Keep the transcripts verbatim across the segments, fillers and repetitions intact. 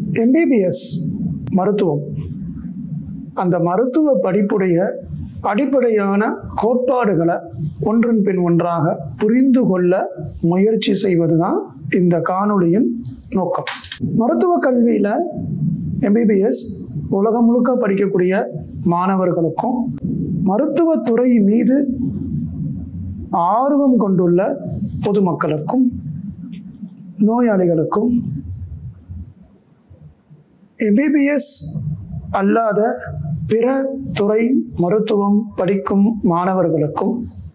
MBBS மருத்துவம், அந்த மருத்துவ படிப்புடைய அடிப்படையான கோட்பாடுகளை ஒன்றன் பின் ஒன்றாக புரிந்து கொள்ள முயற்சி செய்வதுதான் இந்த காணொளியின் நோக்கம். மருத்துவ கல்வியில எம்பிபிஎஸ் உலகம் முழுக்க படிக்கக்கூடிய மாணவர்களுக்கும் மருத்துவத்துறை மீது ஆர்வம் கொண்டுள்ள பொதுமக்களுக்கும் நோயாளிகளுக்கும் எம்பிபிஎஸ் அல்லாத பிற துறை மருத்துவம் படிக்கும் மாணவர்களுக்கும்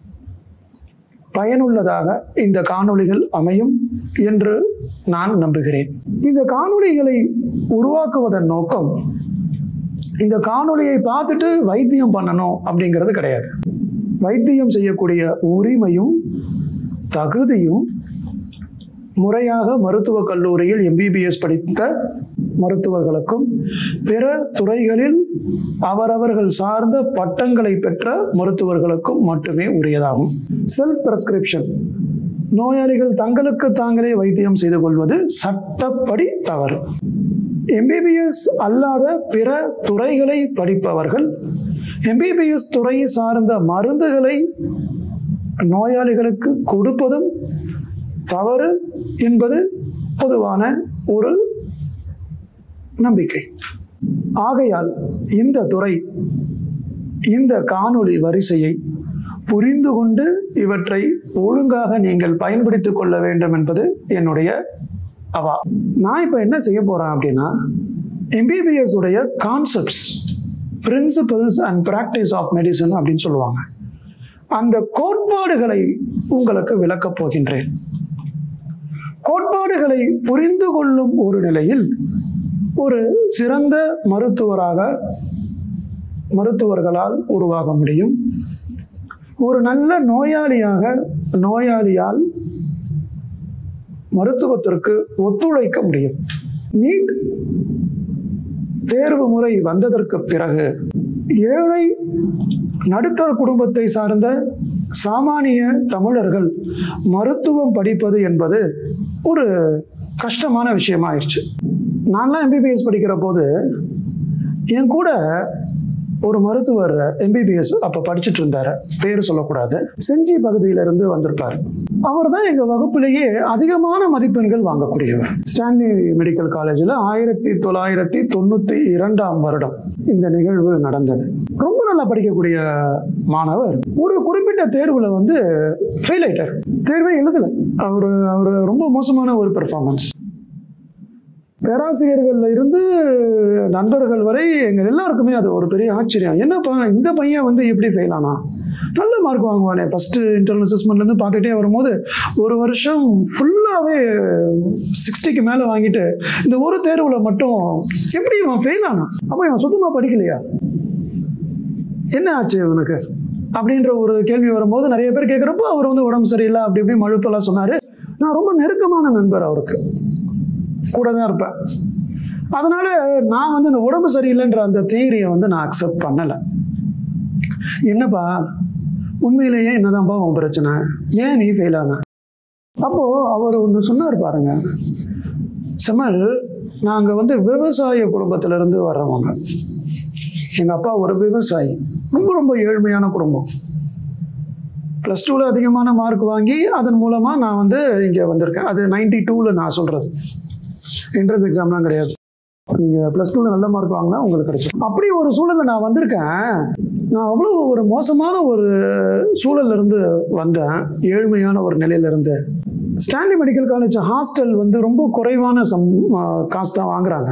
பயனுள்ளதாக இந்த காணொளிகள் அமையும் என்று நான் நம்புகிறேன். இந்த காணொளிகளை உருவாக்குவதன் நோக்கம் இந்த காணொளியை பார்த்துட்டு வைத்தியம் பண்ணணும் அப்படிங்கிறது கிடையாது. வைத்தியம் செய்யக்கூடிய உரிமையும் தகுதியும் முறையாக மருத்துவக் கல்லூரியில் எம்பிபிஎஸ் படித்த மருத்துவர்களுக்கும் பிற துறைகளில் அவரவர்கள் சார்ந்த பட்டங்களை பெற்ற மருத்துவர்களுக்கும் மட்டுமே உரியதாகும். செல்ஃப் பிரெஸ்கிரிப்ஷன், நோயாளிகள் தங்களுக்கு தாங்களே வைத்தியம் செய்து கொள்வது சட்டப்படி தவறு. எம்பிபிஎஸ் அல்லாத பிற துறைகளை படிப்பவர்கள் எம்பிபிஎஸ் துறை சார்ந்த மருந்துகளை நோயாளிகளுக்கு கொடுப்பதும் தவறு என்பது பொதுவான ஒரு நம்பிக்கை. ஆகையால் இந்த துறை இந்த காணொளி வரிசையை புரிந்து கொண்டு இவற்றை ஒழுங்காக நீங்கள் பயன்படுத்திக் கொள்ள வேண்டும் என்பது என்னுடைய அவா. நான் இப்ப என்ன செய்ய போறேன் அப்படின்னா, எம்பிபிஎஸ் உடைய concepts, principles and practice of medicine அப்படின்னு சொல்லுவாங்க, அந்த கோட்பாடுகளை உங்களுக்கு விளக்கப் போகின்றேன். கோட்பாடுகளை புரிந்து கொள்ளும் ஒரு நிலையில் ஒரு சிறந்த மருத்துவராக மருத்துவர்களால் உருவாக முடியும். ஒரு நல்ல நோயாளியாக நோயாளியால் மருத்துவத்திற்கு ஒத்துழைக்க முடியும். நீட் தேர்வு முறை வந்ததற்கு பிறகு ஏழை நடுத்தர குடும்பத்தை சார்ந்த சாமானிய தமிழர்கள் மருத்துவம் படிப்பது என்பது ஒரு கஷ்டமான விஷயமா ஆயிடுச்சு. நான்லாம் எம்பிபிஎஸ் படிக்கிற போது என் கூட ஒரு மருத்துவர் எம்பிபிஎஸ் அப்ப படிச்சுட்டு இருந்தாரு, பேரு சொல்லக்கூடாது, செஞ்சி பகுதியிலிருந்து வந்திருப்பாரு. அவர் தான் எங்க வகுப்பிலேயே அதிகமான மதிப்பெண்கள் வாங்கக்கூடியவர். ஸ்டான்லி மெடிக்கல் காலேஜில் ஆயிரத்தி தொள்ளாயிரத்தி தொண்ணூத்தி இரண்டாம் வருடம் இந்த நிகழ்வு நடந்தது. ரொம்ப நல்லா படிக்கக்கூடிய மாணவர் ஒரு குறிப்பிட்ட தேர்வுல வந்து ஃபெயில் ஆயிட்டார். தேர்வே எழுதல. அவரு அவரு ரொம்ப மோசமான ஒரு பெர்ஃபார்மன்ஸ். பேராசிரியர்கள்ல இருந்து நண்பர்கள் வரை எங்க எல்லாருக்குமே அது ஒரு பெரிய ஆச்சரியம். என்னப்பா இந்த பையன் வந்து எப்படி ஃபெயில் ஆனா? நல்ல மார்க் வாங்குவானே. ஃபர்ஸ்ட் இன்டர்னல் அசஸ்மெண்ட்ல இருந்து பார்த்துட்டே வரும்போது ஒரு வருஷம் ஃபுல்லாவே சிக்ஸ்டிக்கு மேல வாங்கிட்டு இந்த ஒரு தேர்வுல மட்டும் எப்படி இவன் ஃபெயில் ஆனா? அப்ப இவன் சுத்தமா படிக்கலையா? என்ன ஆச்சு இவனுக்கு அப்படின்ற ஒரு கேள்வி வரும்போது நிறைய பேர் கேட்கிறப்போ அவர் வந்து உடம்பு சரியில்லை அப்படி இப்படி மழுப்பெல்லாம் சொன்னாரு. நான் ரொம்ப நெருக்கமான நண்பர், அவருக்கு கூட தான் இருப்பேன். அதனால நான் வந்து இந்த உடம்பு சரியில்லைன்ற அந்த தியரியை வந்து நான் அக்செப்ட் பண்ணலை. என்னப்பா உண்மையிலேயே என்னதான்ப்பா உன் பிரச்சனை, ஏன் நீ ஃபெயில் ஆன? அப்போ அவர் ஒன்று சொன்னார் பாருங்க, செமல், நாங்கள் வந்து விவசாய குடும்பத்துல இருந்து வர்றவங்க. எங்க அப்பா ஒரு விவசாயி, ரொம்ப ரொம்ப ஏழ்மையான குடும்பம். பிளஸ் டூல அதிகமான மார்க் வாங்கி அதன் மூலமா நான் வந்து இங்க வந்திருக்கேன். அது நைன்டி டூல நான் சொல்றது, என்ட்ரன்ஸ் எக்ஸாம்லாம் கிடையாது. நீங்க பிளஸ் டூல நல்ல மார்க் வாங்கினா உங்களுக்கு கிடைக்கும். அப்படி ஒரு சூழல்ல நான் வந்திருக்கேன். நான் அவ்வளவு ஒரு மோசமான ஒரு சூழல்ல இருந்து வந்தேன், ஏழ்மையான ஒரு நிலையில இருந்து. ஸ்டான்லி மெடிக்கல் காலேஜ் ஹாஸ்டல் வந்து ரொம்ப குறைவான சம் காசு தான் வாங்குறாங்க.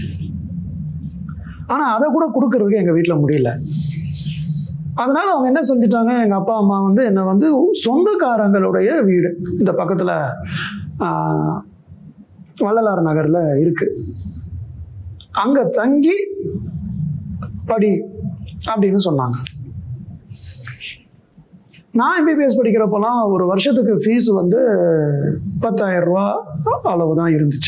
ஆனா அதை கூட கொடுக்கறதுக்கு எங்க வீட்டுல முடியல. அதனால அவங்க என்ன செஞ்சுட்டாங்க, எங்க அப்பா அம்மா வந்து என்ன வந்து சொந்தக்காரங்களுடைய வீடு இந்த பக்கத்துல ஆஹ் வள்ளலார் நகர்ல இருக்கு, அங்க தங்கி படி அப்படின்னு சொன்னாங்க. நான் எம்பிபிஎஸ் படிக்கிறப்பெல்லாம் ஒரு வருஷத்துக்கு ஃபீஸ் வந்து பத்தாயிரம் ரூபா அளவுதான் இருந்துச்சு.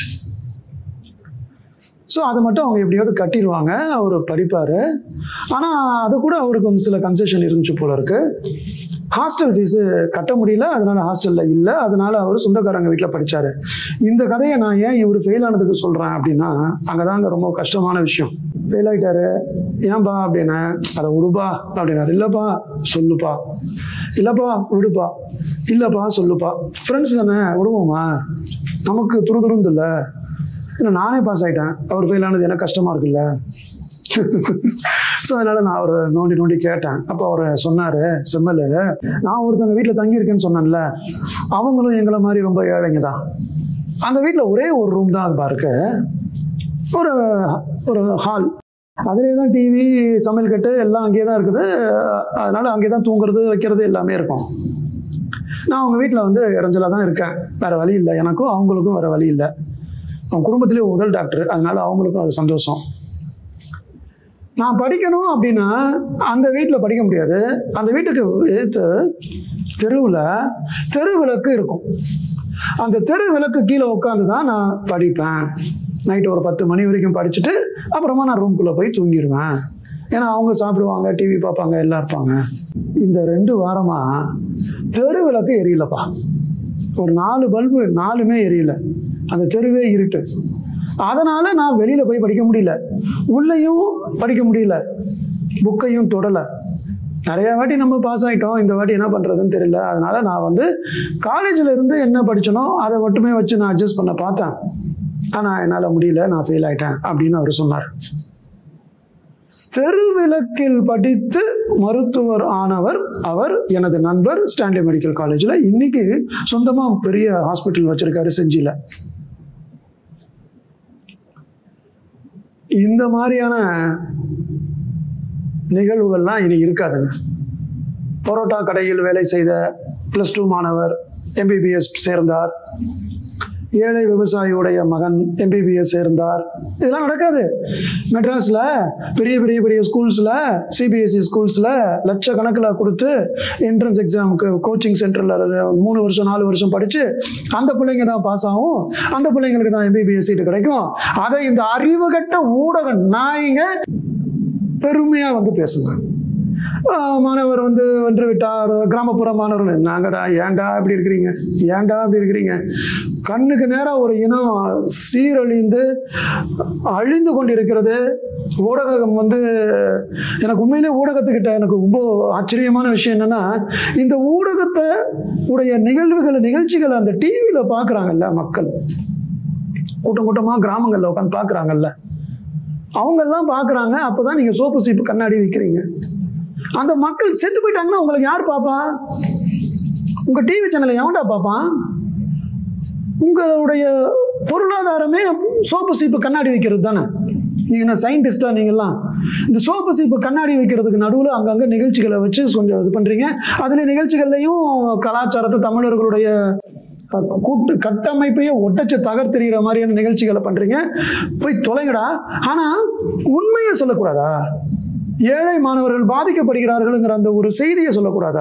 ஸோ அதை மட்டும் அவங்க எப்படியாவது கட்டிடுவாங்க, அவர் படிப்பார். ஆனால் அது கூட அவருக்கு வந்து சில கன்செஷன் இருந்துச்சு போல இருக்கு. ஹாஸ்டல் ஃபீஸு கட்ட முடியல, அதனால ஹாஸ்டலில் இல்லை, அதனால அவர் சொந்தக்காரங்க வீட்டில் படித்தார். இந்த கதையை நான் ஏன் இவர் ஃபெயில் ஆனதுக்கு சொல்கிறேன் அப்படின்னா, அங்கே தாங்க ரொம்ப கஷ்டமான விஷயம். ஃபெயில் ஆகிட்டாரு, ஏன்பா அப்படின்னா, அதை விடுப்பா அப்படின்னாரு. இல்லைப்பா சொல்லுப்பா, இல்லைப்பா விடுப்பா, இல்லைப்பா சொல்லுப்பா, ஃப்ரெண்ட்ஸ் தானே விடுவோமா, நமக்கு துரு துருந்து இல்லை, இல்லை நானே பாஸ் ஆகிட்டேன், அவர் ஃபெயில் ஆனது எனக்கு கஷ்டமாக இருக்குல்ல. ஸோ அதனால் நான் அவர் நோண்டி நோண்டி கேட்டேன். அப்போ அவர் சொன்னார், செம்மல், நான் ஒருத்தவங்க வீட்டில் தங்கியிருக்கேன்னு சொன்னேன்ல, அவங்களும் எங்களை மாதிரி ரொம்ப ஏழைங்க தான். அந்த வீட்டில் ஒரே ஒரு ரூம் தான் அது பாருக்கு, ஒரு ஒரு ஹால், அதிலே தான் டிவி, சமையல் கட்டு எல்லாம் அங்கேயே தான் இருக்குது. அதனால் அங்கே தான் தூங்குறது வைக்கிறது எல்லாமே இருக்கும். நான் அவங்க வீட்டில் வந்து இடைஞ்சலாக தான் இருக்கேன், வேறு வழி இல்லை, எனக்கும் அவங்களுக்கும் வேறு வழி இல்லை. அவங்க குடும்பத்திலே முதல் டாக்டர், அதனால் அவங்களுக்கும் அது சந்தோஷம். நான் படிக்கணும் அப்படின்னா அந்த வீட்டில் படிக்க முடியாது. அந்த வீட்டுக்கு எதிர்த்து தெருவில் தெரு விளக்கு இருக்கும். அந்த தெரு விளக்கு கீழே உட்காந்து தான் நான் படிப்பேன். நைட்டு ஒரு பத்து மணி வரைக்கும் படிச்சுட்டு அப்புறமா நான் ரூம்குள்ளே போய் தூங்கிடுவேன். ஏன்னா அவங்க சாப்பிடுவாங்க, டிவி பார்ப்பாங்க, எல்லாம் இருப்பாங்க. இந்த ரெண்டு வாரமாக தெரு விளக்கு எரியலப்பா. ஒரு நாலு பல்பு நாலுமே எரியல, அந்த தெருவே இருட்டு. அதனால நான் வெளியில போய் படிக்க முடியல, உள்ளேயும் படிக்க முடியல, புக்கையும் தொடலை. நிறைய வாட்டி நம்ம பாஸ் ஆகிட்டோம், இந்த வாட்டி என்ன பண்ணுறதுன்னு தெரியல. அதனால நான் வந்து காலேஜில் இருந்து என்ன படித்தனோ அதை மட்டுமே வச்சு நான் அட்ஜஸ்ட் பண்ண பார்த்தேன். ஆனால் என்னால் முடியல, நான் ஃபெயில் ஆகிட்டேன் அப்படின்னு அவர் சொன்னார். தெருவிளக்கில் படித்து மருத்துவர் ஆனவர் அவர், எனது நண்பர், ஸ்டான்லி மெடிக்கல் காலேஜில் இன்னைக்கு சொந்தமாக பெரிய ஹாஸ்பிட்டல் வச்சிருக்காரு செஞ்சியில். இந்த மாதிரியான நிகழ்வுகள்லாம் இனி இருக்காதுங்க. பரோட்டா கடையில் வேலை செய்த பிளஸ் டூ மாணவர் எம்பிபிஎஸ் சேர்ந்தார், ஏழை விவசாயியுடைய மகன் எம்பிபிஎஸ் சேர்ந்தார். இதெல்லாம் நடக்காது. மெட்ராஸில் பெரிய பெரிய பெரிய ஸ்கூல்ஸில், சிபிஎஸ்சி ஸ்கூல்ஸில் லட்சக்கணக்கில் கொடுத்து என்ட்ரன்ஸ் எக்ஸாமுக்கு கோச்சிங் சென்டரில் மூணு வருஷம் நாலு வருஷம் படித்து அந்த பிள்ளைங்க தான் பாஸ் ஆகும், அந்த பிள்ளைங்களுக்கு தான் எம்பிபிஎஸ் சீட்டு கிடைக்கும். அதை இந்த அறிவுகட்ட ஊடக நாய்ங்க பெருமையாக வந்து பேசுங்க. மாணவர் வந்து வென்று விட்டார், கிராமப்புற மாணவர்கள், நாங்கடா ஏன்டா இப்படி இருக்கிறீங்க, ஏன்டா இப்படி இருக்கிறீங்க. கண்ணுக்கு நேரம் ஒரு இனம் சீரழிந்து அழிந்து கொண்டிருக்கிறது. ஊடகம் வந்து எனக்கு உண்மையிலே ஊடகத்துக்கிட்ட எனக்கு ரொம்ப ஆச்சரியமான விஷயம் என்னன்னா, இந்த ஊடகத்தை உடைய நிகழ்வுகளை நிகழ்ச்சிகளை அந்த டிவியில் பார்க்குறாங்கல்ல மக்கள், கூட்டம் கூட்டமாக கிராமங்களில் உட்காந்து பார்க்குறாங்கல்ல, அவங்கெல்லாம் பார்க்குறாங்க. அப்போ தான் நீங்கள் சோப்பு சீப்பு கண்ணாடி விற்கிறீங்க. அந்த மக்கள் செத்து போயிட்டாங்கன்னா உங்களுக்கு யார் பாப்பா? உங்க டிவி சேனலை எவன்டா பாப்பான்? உங்களுடைய பொருளாதாரமே சோப்பு சீப்பு கண்ணாடி வைக்கிறது தானே. நீங்க என்ன சயின்டிஸ்டா? நீங்கெல்லாம் இந்த சோப்பு சீப்பு கண்ணாடி வைக்கிறதுக்கு நடுவில் அங்கங்கே நிகழ்ச்சிகளை வச்சு கொஞ்சம் இது பண்றீங்க. அதுல நிகழ்ச்சிகள்லையும் கலாச்சாரத்தை, தமிழர்களுடைய கூட்டு கட்டமைப்பையே ஒட்டச்சு தகர்த்தெறிகிற மாதிரியான நிகழ்ச்சிகளை பண்றீங்க. போய் தொலைங்கடா. ஆனா உண்மையை சொல்லக்கூடாதா? ஏழை மாணவர்கள் பாதிக்கப்படுகிறார்கள்ங்கிற அந்த ஒரு செய்தியை சொல்லக்கூடாதா?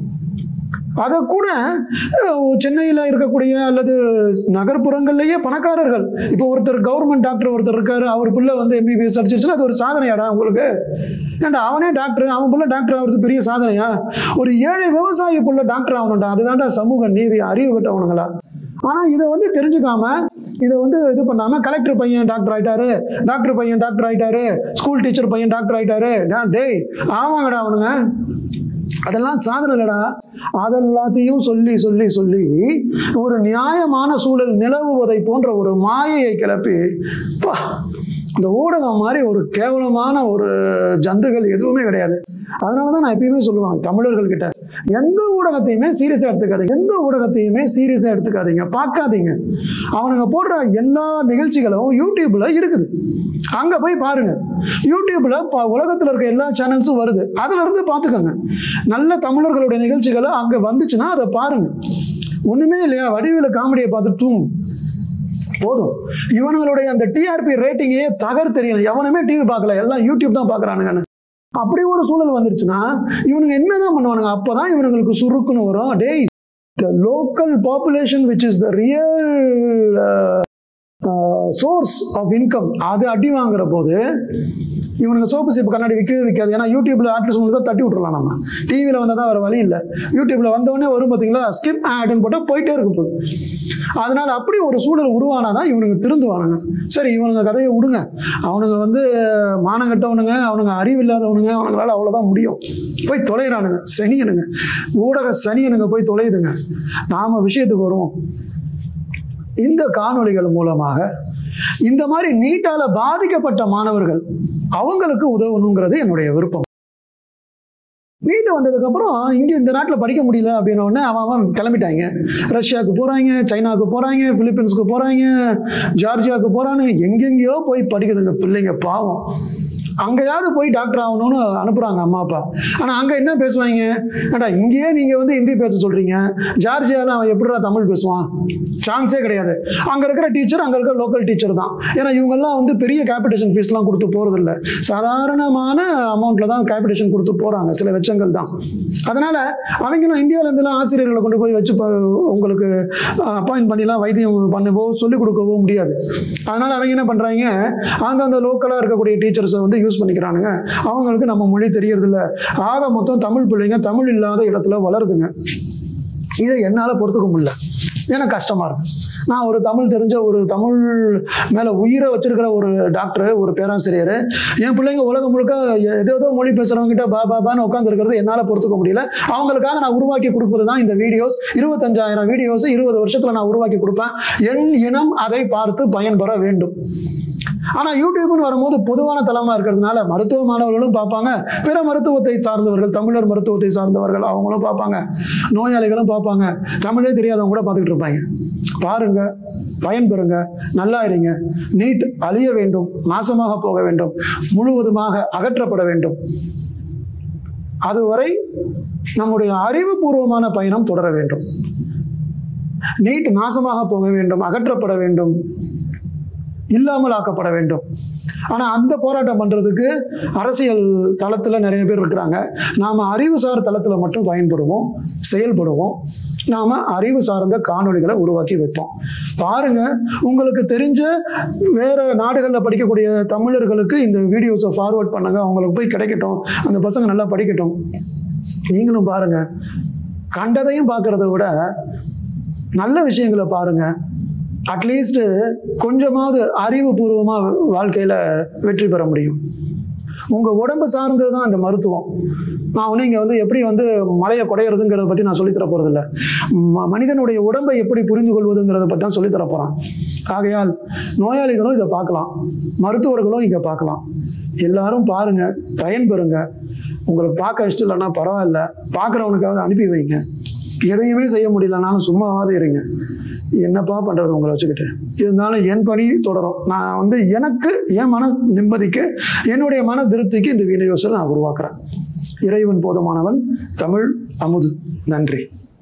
அதை கூட சென்னையில் இருக்கக்கூடிய அல்லது நகர்ப்புறங்கள்லேயே பணக்காரர்கள், இப்போ ஒருத்தர் கவர்மெண்ட் டாக்டர் ஒருத்தர் இருக்காரு, அவர் பிள்ளை வந்து எம்பிபிஎஸ் அடிச்சிருச்சுன்னா அது ஒரு சாதனையாடா உங்களுக்கு? ஏன்டா அவனே டாக்டர், அவன் பிள்ளை டாக்டர் ஆகிறது பெரிய சாதனையா? ஒரு ஏழை விவசாயி பிள்ளை டாக்டர் ஆகணும்டா, அதுதான்டா சமூக நீதி, அறிவு கட்டவனுங்களா? ஆனால் இதை வந்து தெரிஞ்சுக்காம, இதை வந்து இது பண்ணாம, கலெக்டர் பையன் டாக்டர் ஆயிட்டாரு, டாக்டர் பையன் டாக்டர் ஆயிட்டாரு, ஸ்கூல் டீச்சர் பையன் டாக்டர் ஆயிட்டாரு, டேய் ஆமாங்கடா அவனுங்க, அதெல்லாம் சாதனை இல்லடா. அதெல்லாத்தையும் சொல்லி சொல்லி சொல்லி ஒரு நியாயமான சூழல் நிலவுவதை போன்ற ஒரு மாயையை கிளப்பி, பா, இந்த ஊடகம் மாதிரி ஒரு கேவலமான ஒரு ஜந்துகள் எதுவுமே கிடையாது. அதனாலதான் நான் எப்பயுமே சொல்லுவேன் தமிழர்கள் கிட்ட, எந்த ஊடகத்தையுமே சீரியஸா எடுத்துக்காதீங்க, எந்த ஊடகத்தையுமே சீரியஸா எடுத்துக்காதீங்க, பார்க்காதீங்க. அவனுங்க போடுற எல்லா நிகழ்ச்சிகளும் யூடியூப்ல இருக்குது, அங்க போய் பாருங்க. யூடியூப்ல உலகத்துல இருக்க எல்லா சேனல்ஸும் வருது, அதுல இருந்து பாத்துக்கோங்க. நல்ல தமிழர்களுடைய நிகழ்ச்சிகளை அங்க வந்துச்சுன்னா அதை பாருங்க. ஒண்ணுமே இல்லையா, வடிவில காமெடியை பார்த்துட்டும் போதும். இவனுங்களுடைய அந்த டிஆர்பி ரேட்டிங்கையே தகர் தெரியல, எவனுமே டிவி பார்க்கல, எல்லாம் யூடியூப் தான் பாக்குறானுங்கன்னு. அப்படி ஒரு சூழல் வந்துருச்சுன்னா இவனுங்க என்னதான் பண்ணுவானுங்க? அப்பதான் இவனுங்களுக்கு சுருக்குன்னு வரும். டேய், the local population which is the real uh, uh, source of income, அது அடி வாங்குற போது இவனுக்கு சோப்பு சீப்பு கண்ணாடி விற்கவே விற்காது. ஏன்னா யூடியூப்ல அட்வர்டைஸ்மெண்ட் தான் தட்டி விட்டுறலாம். நம்ம டிவியில் வந்தால் தான் வேறு வழி இல்லை. யூடியூப்ல வந்தவொடனே வரும் பார்த்தீங்களா, ஸ்கிப் ஆடுன்னு போட்டால் போயிட்டே இருக்கும் போது. அதனால அப்படி ஒரு சூழல் உருவானாதான் இவனுக்கு திருந்துவானுங்க. சரி, இவனுங்க கதையை விடுங்க. அவனுங்க வந்து மானம் கட்டவனுங்க, அவனுங்க அறிவு இல்லாதவனுங்க, அவனுங்களால அவ்வளோதான் முடியும். போய் தொலைகிறானுங்க, சனியனுங்க, ஊடக சனியனுங்க போய் தொலையுதுங்க. நாம விஷயத்துக்கு வருவோம். இந்த காணொளிகள் மூலமாக இந்த மாதிரி நீட்டால பாதிக்கப்பட்ட மாணவர்கள் அவங்களுக்கு உதவணுங்கிறது என்னுடைய விருப்பம். நீட்டு வந்ததுக்கு அப்புறம் இங்க இந்த நாட்டில் படிக்க முடியல அப்படின்ன உடனே அவன் அவன் கிளம்பிட்டாங்க. ரஷ்யாவுக்கு போறாங்க, சைனாவுக்கு போறாங்க, பிலிப்பீன்ஸுக்கு போறாங்க, ஜார்ஜியாவுக்கு போறானுங்க, எங்கெங்கேயோ போய் படிக்குதுங்க பிள்ளைங்க பாவம். அங்கேயாவது போய் டாக்டர் ஆகணும்னு அனுப்புறாங்க அம்மா அப்பா. ஆனால் அங்கே என்ன பேசுவாங்க, ஏடா இங்கேயே நீங்கள் வந்து ஹிந்தி பேச சொல்றீங்க, ஜார்ஜியாவில் அவன் எப்படிடா தமிழ் பேசுவான்? சான்ஸே கிடையாது. அங்கே இருக்கிற டீச்சர் அங்கே இருக்கிற லோக்கல் டீச்சர் தான். ஏன்னா இவங்கெல்லாம் வந்து பெரிய கேபிடேஷன் ஃபீஸ்லாம் கொடுத்து போகிறது இல்லை, சாதாரணமான அமௌண்ட்டில் தான் கேபிடேஷன் கொடுத்து போகிறாங்க, சில லட்சங்கள் தான். அதனால் அவங்களும் இந்தியாவிலேருந்துலாம் ஆசிரியர்களை கொண்டு போய் வச்சு உங்களுக்கு அப்பாயின்ட் பண்ணிலாம் வைத்தியம் பண்ணவோ சொல்லிக் கொடுக்கவோ முடியாது. அதனால் அவங்க என்ன பண்ணுறாங்க, அந்தந்த லோக்கலாக இருக்கக்கூடிய டீச்சர்ஸை வந்து யூஸ் பண்ணிக்கிறானுங்க. அவங்களுக்கு நம்ம மொழி தெரியறது இல்லை. ஆக மொத்தம் தமிழ் பிள்ளைங்க தமிழ் இல்லாத இடத்துல வளருதுங்க. இதை என்னால் பொறுத்துக்க முடியல, எனக்கு கஷ்டமா இருக்கு. நான் ஒரு தமிழ் தெரிஞ்ச ஒரு தமிழ் மேல உயிரை வச்சிருக்கிற ஒரு டாக்டர், ஒரு பேராசிரியர், என் பிள்ளைங்க உலகம் முழுக்க ஏதோ மொழி பேசுறவங்க கிட்ட பா பாபான்னு உட்காந்து இருக்கிறது என்னால் பொறுத்துக்க முடியல. அவங்களுக்காக நான் உருவாக்கி கொடுப்பது தான் இந்த வீடியோஸ். இருபத்தஞ்சாயிரம் வீடியோஸ் இருபது வருஷத்துல நான் உருவாக்கி கொடுப்பேன். என் இனம் அதை பார்த்து பயன்பெற வேண்டும். ஆனா யூடியூப்னு வரும்போது பொதுவான தளமா இருக்கிறதுனால மருத்துவ மாணவர்களும் பார்ப்பாங்க, பிற மருத்துவத்தை சார்ந்தவர்கள், தமிழர் மருத்துவத்தை சார்ந்தவர்கள் அவங்களும் பார்ப்பாங்க, நோயாளிகளும் பார்ப்பாங்க, தமிழே தெரியாதவங்க கூட பார்த்துக்கிட்டு இருப்பாங்க. பாருங்க, பயன்பெறுங்க, நல்லா இருங்க. நீட் அழிய வேண்டும், நாசமாக போக வேண்டும், முழுவதுமாக அகற்றப்பட வேண்டும். அதுவரை நம்முடைய அறிவுபூர்வமான பயணம் தொடர வேண்டும். நீட் நாசமாக போக வேண்டும், அகற்றப்பட வேண்டும், இல்லாமல் ஆக்கப்பட வேண்டும். ஆனா அந்த போராட்டம் பண்றதுக்கு அரசியல் தளத்துல நிறைய பேர் இருக்கிறாங்க. நாம அறிவுசார் தளத்துல மட்டும் பயன்படுவோம், செயல்படுவோம். நாம அறிவு சார்ந்த காணொளிகளை உருவாக்கி வைப்போம். பாருங்க, உங்களுக்கு தெரிஞ்ச வேற நாடுகளில் படிக்கக்கூடிய தமிழர்களுக்கு இந்த வீடியோஸை ஃபார்வர்ட் பண்ணுங்க, அவங்களுக்கு போய் கிடைக்கட்டும், அந்த பசங்க நல்லா படிக்கட்டும். நீங்களும் பாருங்க, கண்டதையும் பார்க்கறத விட நல்ல விஷயங்களை பாருங்க. அட்லீஸ்ட் கொஞ்சமாவது அறிவுபூர்வமா வாழ்க்கையில வெற்றி பெற முடியும். உங்க உடம்பு சார்ந்தது தான் இந்த மருத்துவம். நான் ஒன்றும் இங்கே வந்து எப்படி வந்து மலையை குடையிறதுங்கிறத பற்றி நான் சொல்லித்தர போகிறது இல்லை. மனிதனுடைய உடம்பை எப்படி புரிந்து கொள்வதுங்கிறத பற்றி தான் சொல்லித்தர போகிறேன். ஆகையால் நோயாளிகளும் இதை பார்க்கலாம், மருத்துவர்களும் இங்கே பார்க்கலாம். எல்லாரும் பாருங்க, பயன்பெறுங்க. உங்களுக்கு பார்க்க இஷ்டம் இல்லைன்னா பரவாயில்ல, பார்க்குறவனுக்காவது அனுப்பி வைங்க. எதையுமே செய்ய முடியலனாலும் சும்மாவாது இருங்க. என்னப்பா பண்றது உங்களை வச்சுக்கிட்டு? இருந்தாலும் என் பணி தொடரும். நான் வந்து எனக்கு என் மன நிம்மதிக்கு, என்னுடைய மன திருப்திக்கு இந்த வீடியோஸை நான் உருவாக்குறேன். இறைவன் போதுமானவன். தமிழ் அமுது. நன்றி.